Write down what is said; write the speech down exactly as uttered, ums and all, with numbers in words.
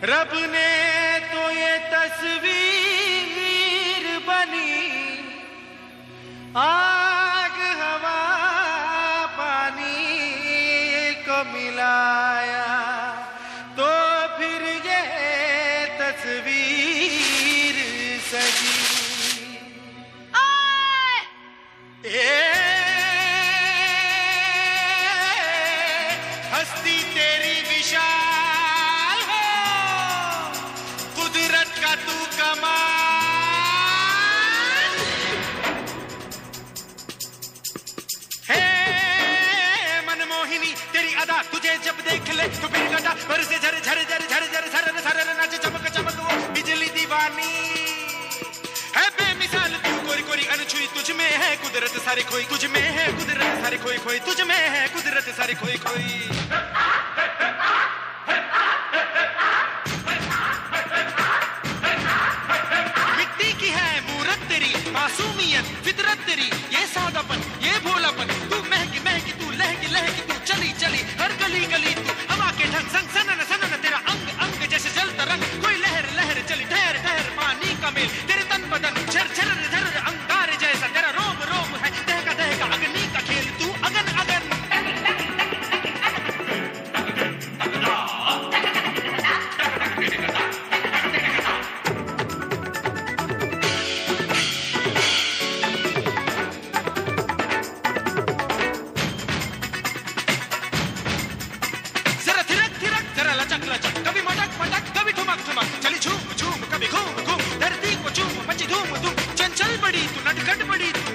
रब ने तो ये तस्वीर बनी, आग हवा पानी को मिलाया, तो फिर ये तस्वीर सजी। ए हस्ती तेरी विशाल हो, कुदरत का तू कमाल है। मनमोहिनी तेरी अदा, तुझे जब देख ले तो फिर घटा बरसे झर झर झर झर झर झर झर नाच चमक चमक वो बिजली दीवानी है। बेमिसाल तू कोरी कोरी अनछुई, तुझ में है कुदरत सारी खोई, तुझ में है कुदरत सारी खोई खोई, तुझ में है कुदरत सारी खोई खोई। मिट्टी की है मूरत तेरी, मासूमियत फितरत तेरी, ये सादापन ये भोलापन, तू महकी महकी तू लहकी लहकी तू चली चली हर गली गली तू हवा के ढंग संग सनन सनन तेरा अंग अंग जैसे जल तरंग, कोई लहर लहर चली ठहर ठहर पानी का मेल, तेरे तन बदन झर झर झर अंगार जैसा, तेरा रोम रोम है दहका दहका अग्नि का खेल, तू अगन अगन। कभी मटक मटक कभी ठुमक ठुमक, चली झूम झूम कभी घूम घूम, धरती को झूम मची धूम धूम, चंचल बड़ी तू नटखट बड़ी तू